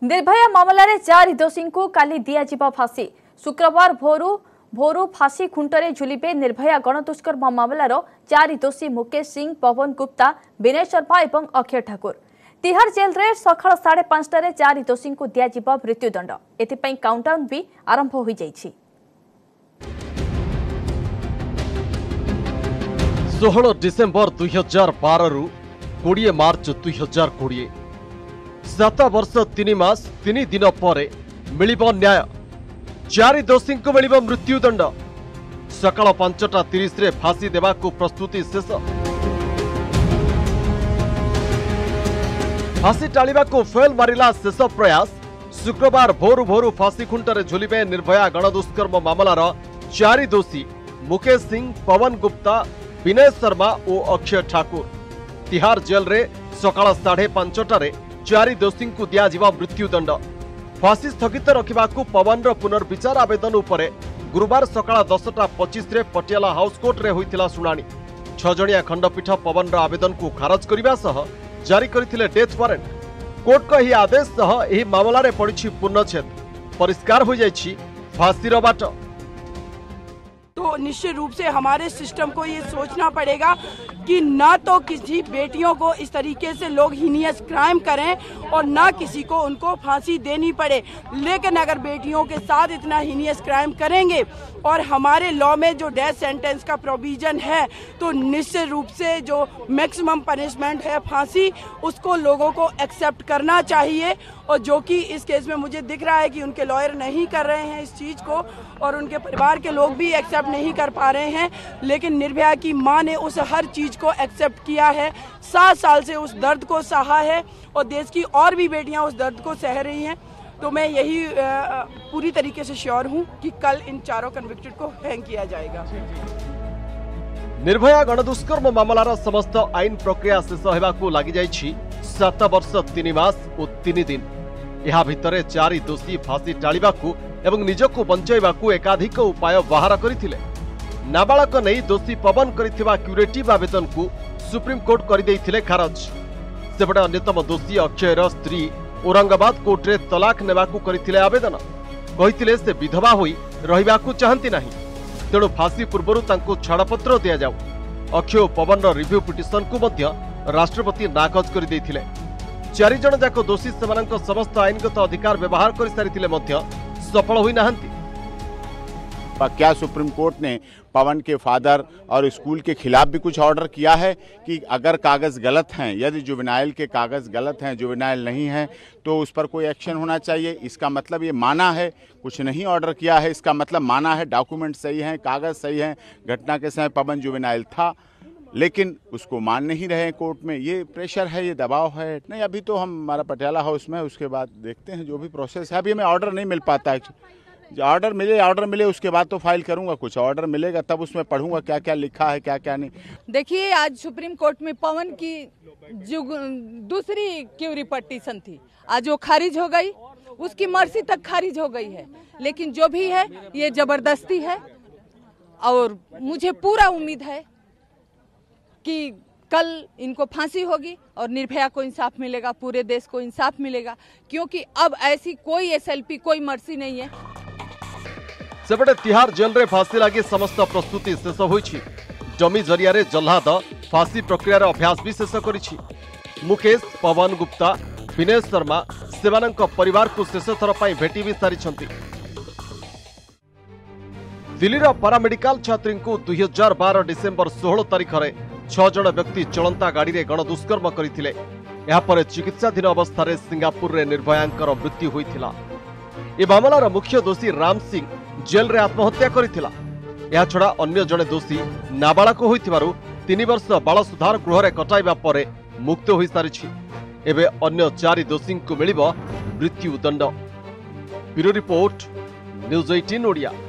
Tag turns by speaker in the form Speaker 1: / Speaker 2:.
Speaker 1: निर्भया मामला रे 4 दोषी को काली दिया फांसी। शुक्रवार भोरू फांसी खुंटरे झुलिबे निर्भया गणदुष्कर्म मामलार 4 दोषी मुकेश सिंह, पवन गुप्ता, विनय शर्मा और अक्षय ठाकुर। तिहार जेल रे सकाळ 5:30 4 दोषी को दिया मृत्युदंड। एथिपाई काउंटडाउन भी आरंभ हो जाइछि।
Speaker 2: 16 डिसेम्बर 2012 रु 20 मार्च 2020 7 वर्ष 3 मास 3 दिन पर मिलिबो न्याय। 4 दोषी को मिलिबो मृत्युदंड। सकाळ 5:30 रे फांसी देवाकू प्रस्तुति शेष। फांसी टाळिबाकू फेल मारिला शेष प्रयास। शुक्रवार भोरू फांसी खुंटरे झुलिबे निर्भया गणदुष्कर्म मामलार 4 दोषी मुकेश सिंह, पवन गुप्ता, विनय शर्मा और अक्षय ठाकुर। तिहार जेल रे सकाळ 5:30 4 दोषी को दिया मृत्युदंड। फांसी स्थगित रखा पवन पुनर्विचार आवेदन उपरे गुरुवार सकाळ 10:25 रे पटियाला हाउस कोर्ट रे होइतिला सुनानी। 6 जणिया खंडपीठ पवन आवेदन को खारज करने सह जारी करथिले डेथ वारंट। कोर्ट को यह आदेश सह एही मामला रे पड़िछि पूर्णछेद। परिष्कार हो जाइछि फांसीर बाट।
Speaker 3: तो निश्चित रूप से हमारे सिस्टम को ये सोचना पड़ेगा कि ना तो किसी बेटियों को इस तरीके से लोग हीनियस क्राइम करें और ना किसी को उनको फांसी देनी पड़े। लेकिन अगर बेटियों के साथ इतना हीनियस क्राइम करेंगे और हमारे लॉ में जो डेथ सेंटेंस का प्रोविजन है तो निश्चित रूप से जो मैक्सिमम पनिशमेंट है फांसी, उसको लोगों को एक्सेप्ट करना चाहिए। और जो कि इस केस में मुझे दिख रहा है कि उनके लॉयर नहीं कर रहे हैं इस चीज़ को और उनके परिवार के लोग भी एक्सेप्ट नहीं कर पा रहे हैं। लेकिन निर्भया की मां ने उस हर चीज़ को एक्सेप्ट किया है, 7 साल से उस दर्द को सहा है और देश की और भी बेटियां उस दर्द को सह रही हैं। तो मैं यही पूरी तरीके से श्योर हूं कि कल इन 4 कन्विक्टेड को हैंग किया जाएगा।
Speaker 2: निर्भया गणदुष्कर्म मामलार समस्त आईन प्रक्रिया शेष होगाकू लगी जाइछि 7 वर्ष 3 मास और 3 दिन। यह भितरे 4 दोषी फांसी टाळिबाकू एवं निजको बंचाइबाकू एकाधिक उपाय बाहर करथिले। नाबालक नहीं दोषी पवन करिथिबा क्यूरेटिव आवेदन को सुप्रीम कोर्ट कर देइथिले खारज। सेपटे अन्यतम दोषी अक्षयर स्त्री औरंगाबाद कोर्ट रे तलाक नेबाकू करिथिले आवेदन। कहिथिले से विधवा होई रहिबाकू चाहंती नाही, तेणु फांसी पूर्व तांको छाड़पत्र दिया जाऊ। अक्षय पवन रिव्यू पिटिशन को मध्य राष्ट्रपति नाकच कर देइथिले। 4 जण जाक दोषी सेमानक समस्त आईनगत अधिकार व्यवहार कर सारिथिले मध्य सफल होई नाहंती।
Speaker 4: क्या सुप्रीम कोर्ट ने पवन के फादर और स्कूल के खिलाफ भी कुछ ऑर्डर किया है कि अगर कागज़ गलत हैं, यदि जुवेनाइल के कागज़ गलत हैं, जुवेनाइल नहीं हैं, तो उस पर कोई एक्शन होना चाहिए? इसका मतलब ये माना है, कुछ नहीं ऑर्डर किया है। इसका मतलब माना है डॉक्यूमेंट सही हैं, कागज़ सही हैं, घटना के समय पवन जुवेनाइल था, लेकिन उसको मान नहीं रहे कोर्ट में। ये प्रेशर है, ये दबाव है। नहीं, अभी तो हमारा पटियाला हाउस में, उसके बाद देखते हैं जो भी प्रोसेस है। अभी हमें ऑर्डर नहीं मिल पाता है। ऑर्डर मिले उसके बाद तो फाइल करूंगा। कुछ ऑर्डर मिलेगा तब उसमें पढ़ूंगा क्या क्या लिखा है, क्या क्या नहीं।
Speaker 5: देखिए, आज सुप्रीम कोर्ट में पवन की जो दूसरी क्यूरी पटिशन थी, आज वो खारिज हो गई। उसकी मर्जी तक खारिज हो गई है। लेकिन जो भी है ये जबरदस्ती है और मुझे पूरा उम्मीद है कि कल इनको फांसी होगी और निर्भया को इंसाफ मिलेगा, पूरे देश को इंसाफ मिलेगा। क्योंकि अब ऐसी कोई एसएलपी, कोई मर्जी नहीं है।
Speaker 2: सेपटे तिहार जेल रे फांसी लगी समस्त प्रस्तुति शेष होइछि। डमी जरिया रे जल्लाद फांसी प्रक्रिया रे अभ्यास भी शेष करिछि। मुकेश, पवन गुप्ता, विनय शर्मा सेमानक परिवार को शेष थर पई भेटी भी सारिछंती। दिल्लीर पारामेडिकल छात्री को 2012 डिसेम्बर 16 तारिख रे 6 जण व्यक्ति चलंता गाड़ी रे गणदुष्कर्म करथिले। एहा परे चिकित्साधीन अवस्था रे सिंगापुर रे निर्भयांकर मृत्यु होइथिला। ए मामलार मुख्य दोषी राम सिंह जेल रे आत्महत्या करिथिला। एहा छडा अन्य जणे दोषी नाबालक होइथिबारु 3 वर्ष बाल सुधार गृह रे कटाइबा परे मुक्त होई सारिछि। एबे अन्य 4 दोषी को मिलिबो मृत्युदंड। Bureau report, news 18 Odia.